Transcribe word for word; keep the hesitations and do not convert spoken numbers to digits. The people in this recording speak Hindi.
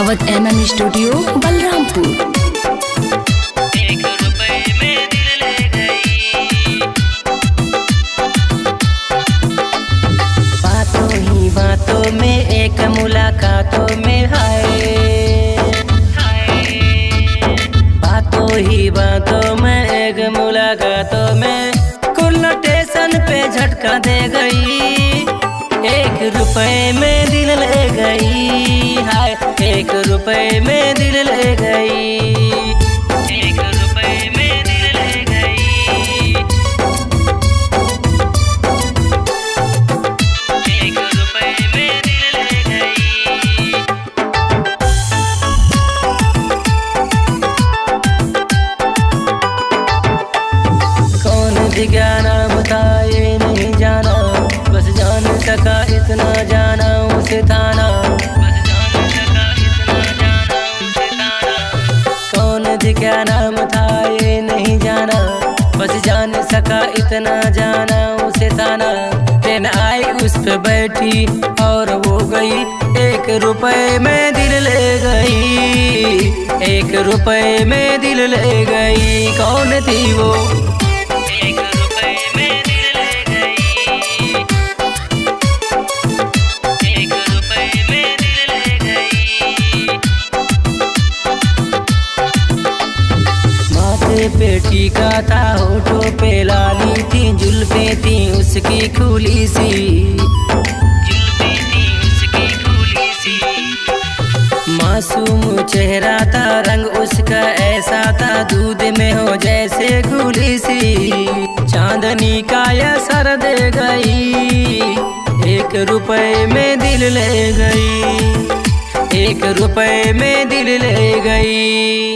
Awadh M M studio Balrampur. एक रुपए में दिल ले गई, बातों ही बातों में एक मुलाकातों में हाय बातों ही बातों में एक मुलाकातों में कुल स्टेशन पे झटका दे गई। एक रुपए में दिल ले गई, हाय एक रुपए में दिल ले गई, एक रुपए में दिल ले गई, एक रुपए में दिल ले गई। कौन दिखाना बताए नहीं जाना, बस जान सका इतना जाना उसे थाना, बस जान सका इतना जाना उसे थाना। कौन दिखा नाम था ये नहीं जाना, बस जान सका इतना जाना उसे थाना। ट्रेन आई उस पे बैठी और वो गई, एक रुपए में दिल ले गई, एक रुपए में दिल ले गई। कौन थी वो? एक रुपए में दिल ले गई, एक रुपए में दिल ले गई। माथे पे टीका था, होठों पे लाली थी, जुल्फे थी उसकी खुली सी, जुल्फे थी उसकी खुली सी। मासूम चेहरा था, रंग उसका ऐसा था, दूध में हो जैसे घुली सी। चांदनी का यह सर दे गई, एक रुपए में दिल ले गई, एक रुपए में दिल ले गई।